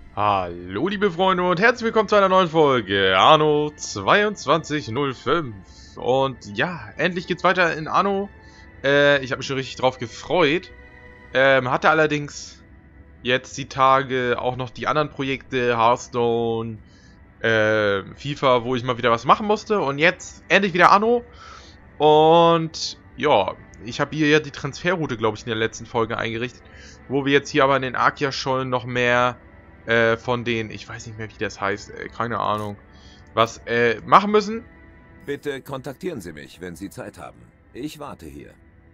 Hallo liebe Freunde und herzlich willkommen zu einer neuen Folge Anno 2205. Und ja, endlich geht's weiter in Anno. Ich habe mich schon richtig drauf gefreut. Hatte allerdings jetzt die Tage auch noch die anderen Projekte, Hearthstone, FIFA, wo ich mal wieder was machen musste. Und jetzt endlich wieder Anno. Und ja, ich habe hier ja die Transferroute, glaube ich, in der letzten Folge eingerichtet. Wo wir jetzt hier aber in den Arkia-Schollen noch mehr von den, ich weiß nicht mehr, wie das heißt, keine Ahnung, was machen müssen. Bitte kontaktieren Sie mich, wenn Sie Zeit haben. Ich warte hier.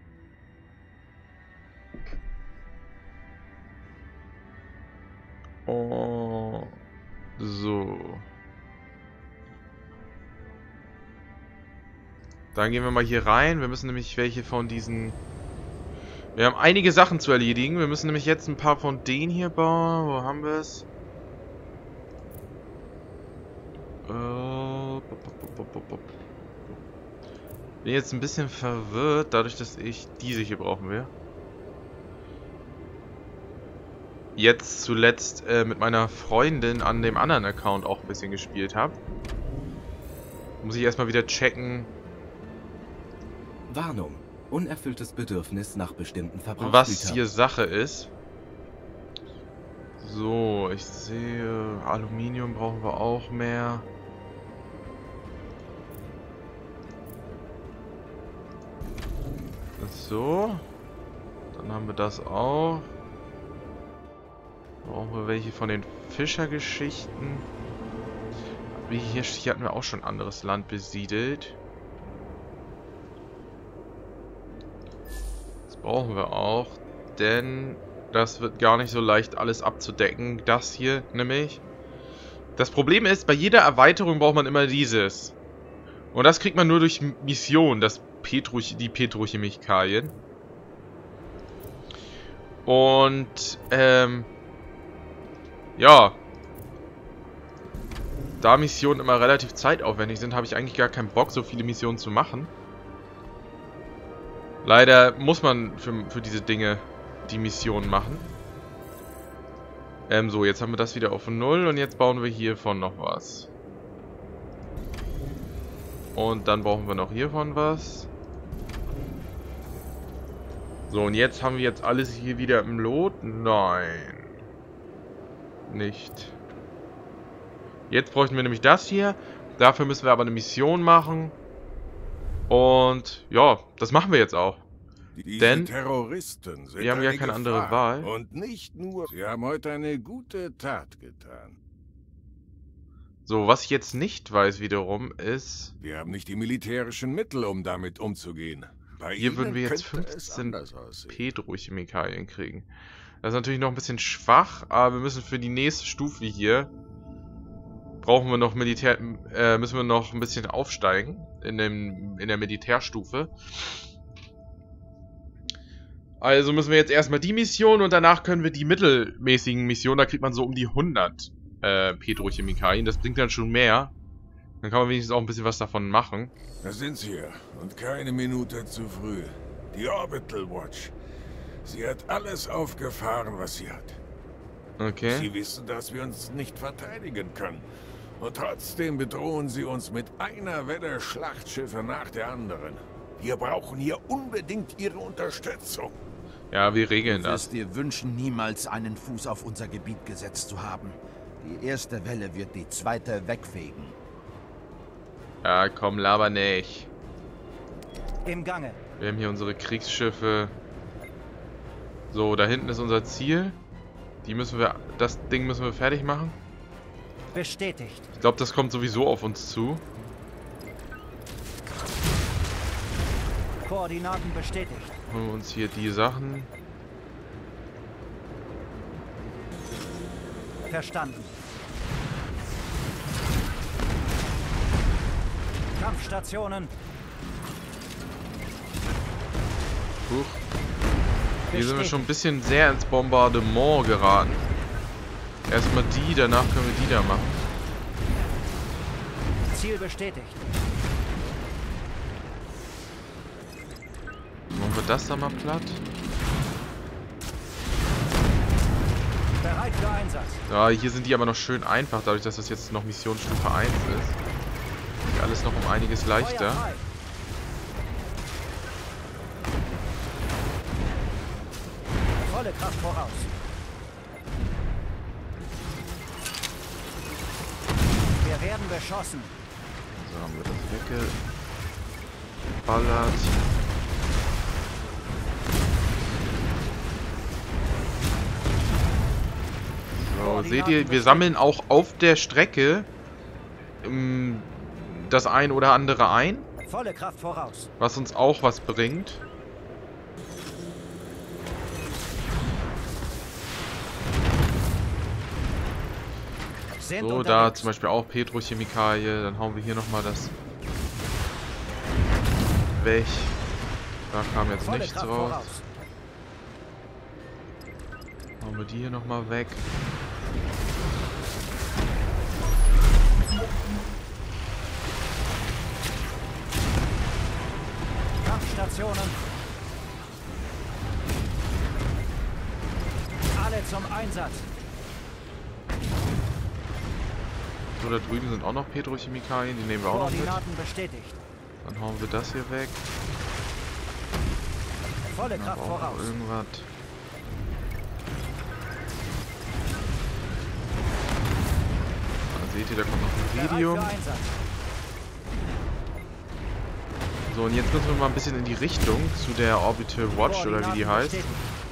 Oh, so. Dann gehen wir mal hier rein. Wir müssen nämlich welche von diesen... Wir haben einige Sachen zu erledigen. Wir müssen nämlich jetzt ein paar von denen hier bauen. Wo haben wir es? Bin jetzt ein bisschen verwirrt, dadurch, dass ich diese hier brauchen will. Jetzt zuletzt mit meiner Freundin an dem anderen Account auch ein bisschen gespielt habe. Muss ich erstmal wieder checken. Warnung. Unerfülltes Bedürfnis nach bestimmten Verbrauchsgütern. Was hier Sache ist. So, ich sehe, Aluminium brauchen wir auch mehr. So. Dann haben wir das auch. Brauchen wir welche von den Fischergeschichten. Wie hier hatten wir auch schon anderes Land besiedelt. Das brauchen wir auch, denn das wird gar nicht so leicht alles abzudecken. Das hier nämlich. Das Problem ist, bei jeder Erweiterung braucht man immer dieses. Und das kriegt man nur durch Mission, die Petrochemikalien. Und, ja. Da Missionen immer relativ zeitaufwendig sind, habe ich eigentlich gar keinen Bock, so viele Missionen zu machen. Leider muss man für diese Dinge die Missionen machen. So, jetzt haben wir das wieder auf 0 und jetzt bauen wir hiervon noch was. Und dann brauchen wir noch hiervon was. So, und jetzt haben wir jetzt alles hier wieder im Lot. Nein. Nicht. Jetzt bräuchten wir nämlich das hier. Dafür müssen wir aber eine Mission machen. Und ja, das machen wir jetzt auch. Denn Terroristen sind wir haben ja eine keine andere Gefahr. Wahl. Und nicht nur, sie haben heute eine gute Tat getan. So, was ich jetzt nicht weiß wiederum ist... Wir haben nicht die militärischen Mittel, um damit umzugehen. Bei Hier Ihnen würden wir jetzt könnte es 15 anders aussehen. Petrochemikalien kriegen. Das ist natürlich noch ein bisschen schwach, aber wir müssen für die nächste Stufe hier... Brauchen wir noch müssen wir noch ein bisschen aufsteigen in der Militärstufe. Also müssen wir jetzt erstmal die Mission und danach können wir die mittelmäßigen Missionen, da kriegt man so um die 100 Petrochemikalien. Das bringt dann schon mehr. Dann kann man wenigstens auch ein bisschen was davon machen. Da sind sie ja. Und keine Minute zu früh. Die Orbital Watch. Sie hat alles aufgefahren, was sie hat. Okay. Sie wissen, dass wir uns nicht verteidigen können. Und trotzdem bedrohen sie uns mit einer Welle Schlachtschiffe nach der anderen. Wir brauchen hier unbedingt ihre Unterstützung. Ja, wir regeln Du das. wirst dir wünschen, niemals einen Fuß auf unser Gebiet gesetzt zu haben. Die erste Welle wird die zweite wegfegen. Ja, komm, laber nicht. Im Gange. Wir haben hier unsere Kriegsschiffe. So, da hinten ist unser Ziel. Das Ding müssen wir fertig machen. Bestätigt. Ich glaube, das kommt sowieso auf uns zu. Koordinaten bestätigt. Holen wir uns hier die Sachen. Verstanden. Kampfstationen. Huch. Hier sind wir schon ein bisschen sehr ins Bombardement geraten. Erstmal die, danach können wir die da machen. Ziel bestätigt. Machen wir das da mal platt. Bereit für Einsatz. Ja, hier sind die aber noch schön einfach, dadurch, dass das jetzt noch Missionsstufe 1 ist. Ist alles noch um einiges leichter. Feuer frei. Volle Kraft voraus. Wir werden beschossen. So, haben wir das weggeballert. So, seht ihr, wir sammeln auch auf der Strecke das ein oder andere ein, Volle Kraft voraus. was uns auch was bringt. Sind So, da unterwegs. zum Beispiel auch Petrochemikalie. Dann hauen wir hier nochmal das weg. Da kam jetzt Volle nichts Kraft raus. voraus. Hauen wir die hier nochmal weg. Kampfstationen. Alle zum Einsatz. So, da drüben sind auch noch Petrochemikalien. Die nehmen wir auch noch mit. Koordinaten bestätigt. Dann hauen wir das hier weg. Volle Dann Kraft brauchen wir voraus. irgendwas. Da seht ihr, da kommt noch ein Bereit Iridium. für Einsatz. So, und jetzt müssen wir mal ein bisschen in die Richtung zu der Orbital Watch oder wie die Koordinaten heißt. bestätigt.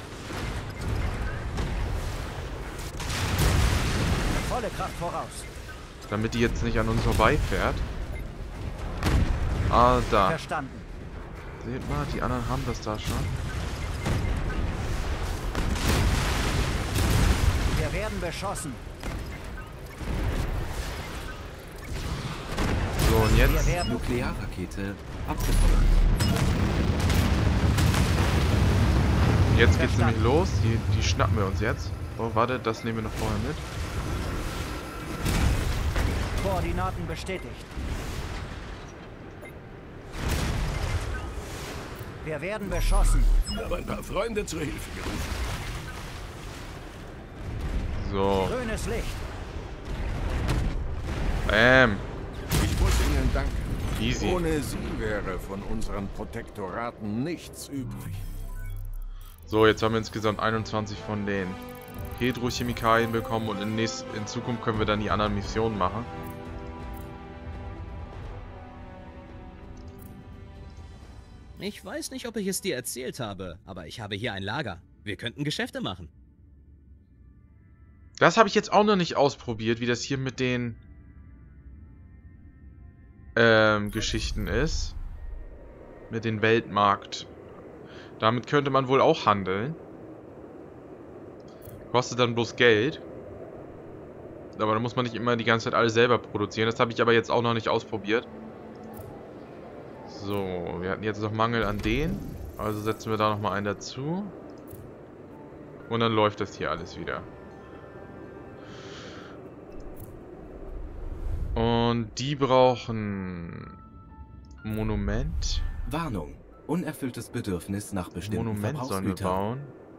Volle Kraft voraus. Damit die jetzt nicht an uns vorbeifährt. Ah, da. Verstanden. Seht mal, die anderen haben das da schon. Wir werden beschossen. So, und Wir jetzt. werden Nuklearrakete abgefeuert. Jetzt geht's Verstanden. nämlich los. Die schnappen wir uns jetzt. Oh, warte, das nehmen wir noch vorher mit. Koordinaten bestätigt. Wir werden beschossen. Ich habe ein paar Freunde zur Hilfe gerufen. So, Grünes Licht. bam. Ich muss Ihnen danken. Easy. Ohne Sie wäre von unseren Protektoraten nichts übrig. So, jetzt haben wir insgesamt 21 von den Petrochemikalien bekommen und in Zukunft können wir dann die anderen Missionen machen. Ich weiß nicht, ob ich es dir erzählt habe, aber ich habe hier ein Lager. Wir könnten Geschäfte machen. Das habe ich jetzt auch noch nicht ausprobiert, wie das hier mit den Geschichten ist. Mit dem Weltmarkt. Damit könnte man wohl auch handeln. Kostet dann bloß Geld. Aber da muss man nicht immer die ganze Zeit alles selber produzieren. Das habe ich aber jetzt auch noch nicht ausprobiert. So, wir hatten jetzt noch Mangel an denen. Also setzen wir da nochmal einen dazu. Und dann läuft das hier alles wieder. Und die brauchen Monument. Warnung. Unerfülltes Bedürfnis nach bestimmten Monument sollen wir Verbrauchsgütern. bauen.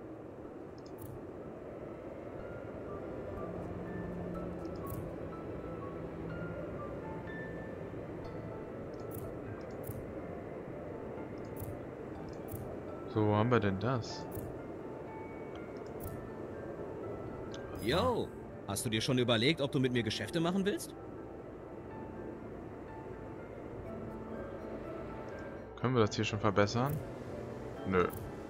So, wo haben wir denn das? Yo, hast du dir schon überlegt, ob du mit mir Geschäfte machen willst? Können wir das hier schon verbessern? Nö.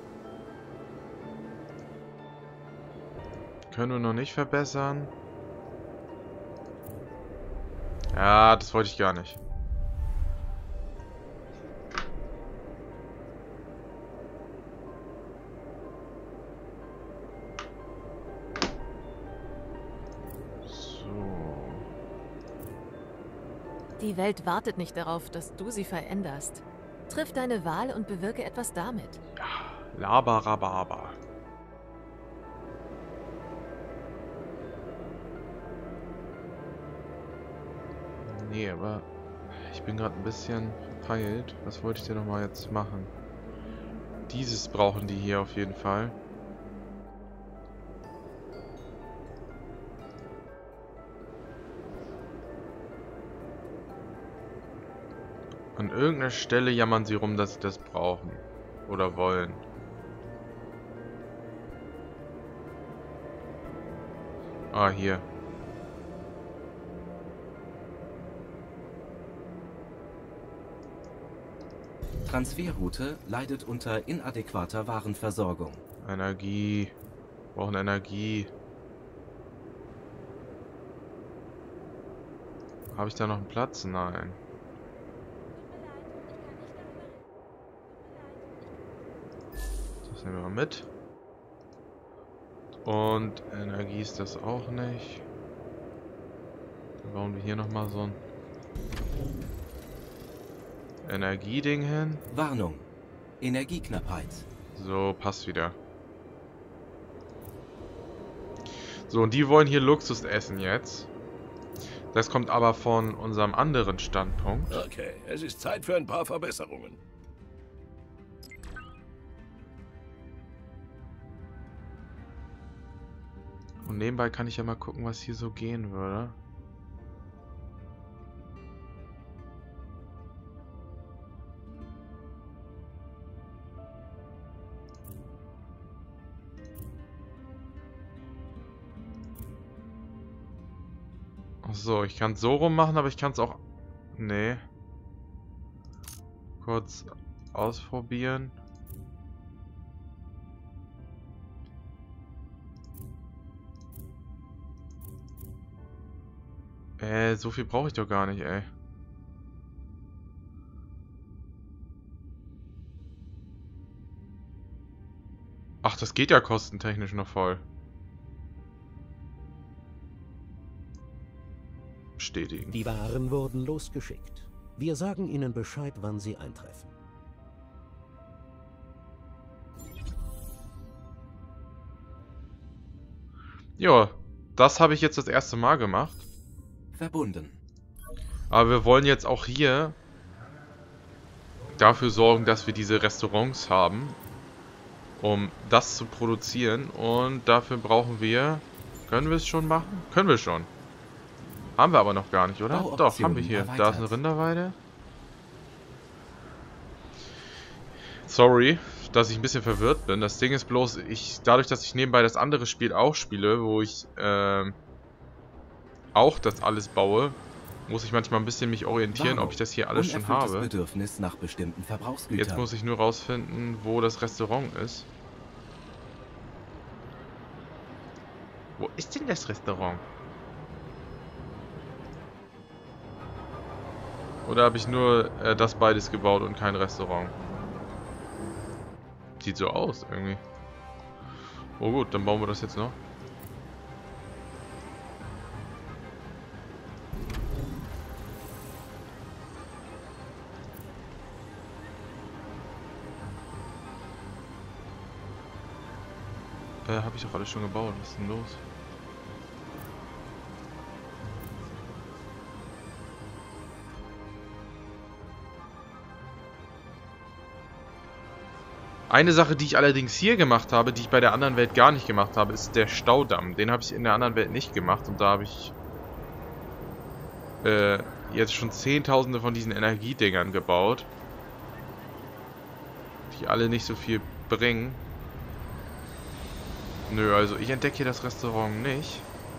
Können wir noch nicht verbessern? Ja, das wollte ich gar nicht. Die Welt wartet nicht darauf, dass du sie veränderst. Triff deine Wahl und bewirke etwas damit. Labarababa. Nee, aber ich bin gerade ein bisschen verpeilt. Was wollte ich denn nochmal jetzt machen? Dieses brauchen die hier auf jeden Fall. An irgendeiner Stelle jammern sie rum, dass sie das brauchen. Oder wollen. Ah, hier. Transferroute leidet unter inadäquater Warenversorgung. Energie. Wir brauchen Energie. Habe ich da noch einen Platz? Nein. Das nehmen wir mal mit. Und Energie ist das auch nicht. Dann bauen wir hier nochmal so ein Energieding hin. Warnung. Energieknappheit. So, passt wieder. So, und die wollen hier Luxus essen jetzt. Das kommt aber von unserem anderen Standpunkt. Okay, es ist Zeit für ein paar Verbesserungen. Und nebenbei kann ich ja mal gucken, was hier so gehen würde. So, ich kann es so rum machen, aber ich kann es auch... Nee. Kurz ausprobieren. So viel brauche ich doch gar nicht, ey. Ach, das geht ja kostentechnisch noch voll. Bestätigen. Die Waren wurden losgeschickt. Wir sagen Ihnen Bescheid, wann sie eintreffen. Ja, das habe ich jetzt das erste Mal gemacht. Verbunden. Aber wir wollen jetzt auch hier dafür sorgen, dass wir diese Restaurants haben, um das zu produzieren. Und dafür brauchen wir... Können wir es schon machen? Können wir schon. Haben wir aber noch gar nicht, oder? Doch, haben wir hier. Erweitert. Da ist eine Rinderweide. Sorry, dass ich ein bisschen verwirrt bin. Das Ding ist bloß, dadurch, dass ich nebenbei das andere Spiel auch spiele, wo ich auch das alles baue, muss ich manchmal ein bisschen mich orientieren, ob ich das hier alles schon habe. Bedürfnis nach bestimmten Verbrauchsgütern. Jetzt muss ich nur rausfinden, wo das Restaurant ist. Wo ist denn das Restaurant? Oder habe ich nur das beides gebaut und kein Restaurant? Sieht so aus, irgendwie. Oh gut, dann bauen wir das jetzt noch. Habe ich doch alles schon gebaut. Was ist denn los? Eine Sache, die ich allerdings hier gemacht habe, die ich bei der anderen Welt gar nicht gemacht habe, ist der Staudamm. Den habe ich in der anderen Welt nicht gemacht und da habe ich jetzt schon Zehntausende von diesen Energiedingern gebaut, die alle nicht so viel bringen. Nö, also ich entdecke hier das Restaurant nicht.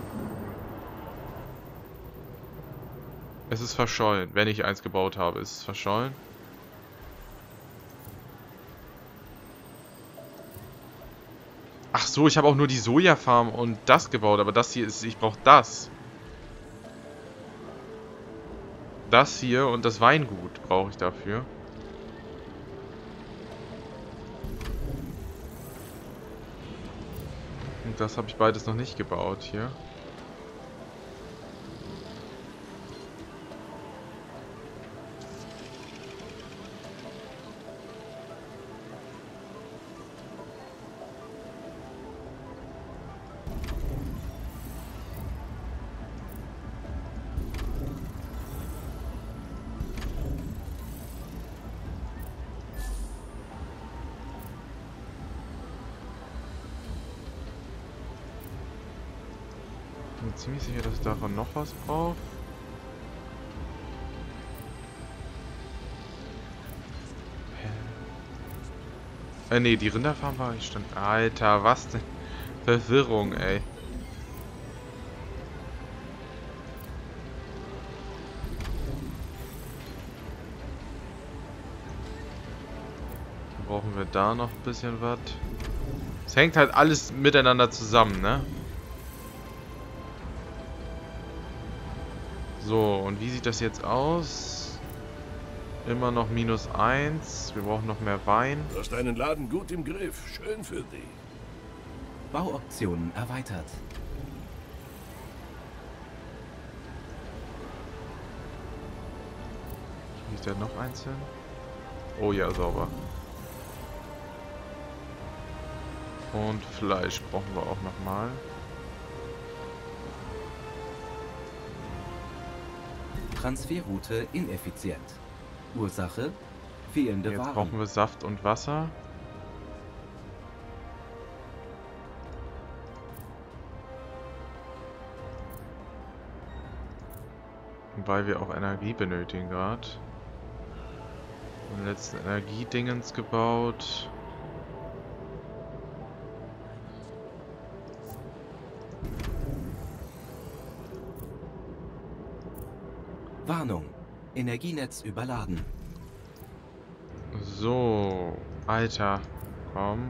Es ist verschollen. Wenn ich eins gebaut habe, ist es verschollen. Ach so, ich habe auch nur die Sojafarm und das gebaut, aber das hier ist, ich brauche das. Das hier und das Weingut brauche ich dafür. Und das habe ich beides noch nicht gebaut hier. Ich bin mir ziemlich sicher, dass ich davon noch was brauche. Nee, die Rinderfarm war ich schon. Alter, was denn? Verwirrung, ey. Brauchen wir da noch ein bisschen was? Es hängt halt alles miteinander zusammen, ne? So, und wie sieht das jetzt aus? Immer noch -1. Wir brauchen noch mehr Wein. Du hast deinen Laden gut im Griff. Schön für dich. Bauoptionen erweitert. Wie ist der noch einzeln? Oh ja, sauber. Und Fleisch brauchen wir auch nochmal. Transferroute ineffizient. Ursache: fehlende Jetzt Waren. brauchen wir Saft und Wasser. Weil wir auch Energie benötigen gerade. Den letzten Energiedingens gebaut. Warnung. Energienetz überladen. So, Alter, komm.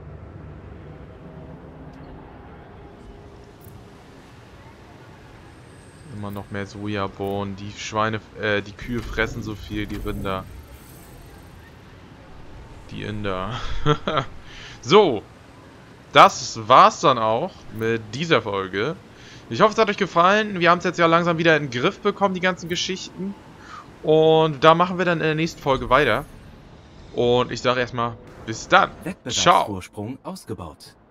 Immer noch mehr Sojabohnen. Die Schweine, die Kühe fressen so viel, die Rinder. Die Inder. So, das war's dann auch mit dieser Folge. Ich hoffe, es hat euch gefallen. Wir haben es jetzt ja langsam wieder in den Griff bekommen, die ganzen Geschichten. Und da machen wir dann in der nächsten Folge weiter. Und ich sage erstmal, bis dann. Ciao. Wettbewerbsvorsprung ausgebaut.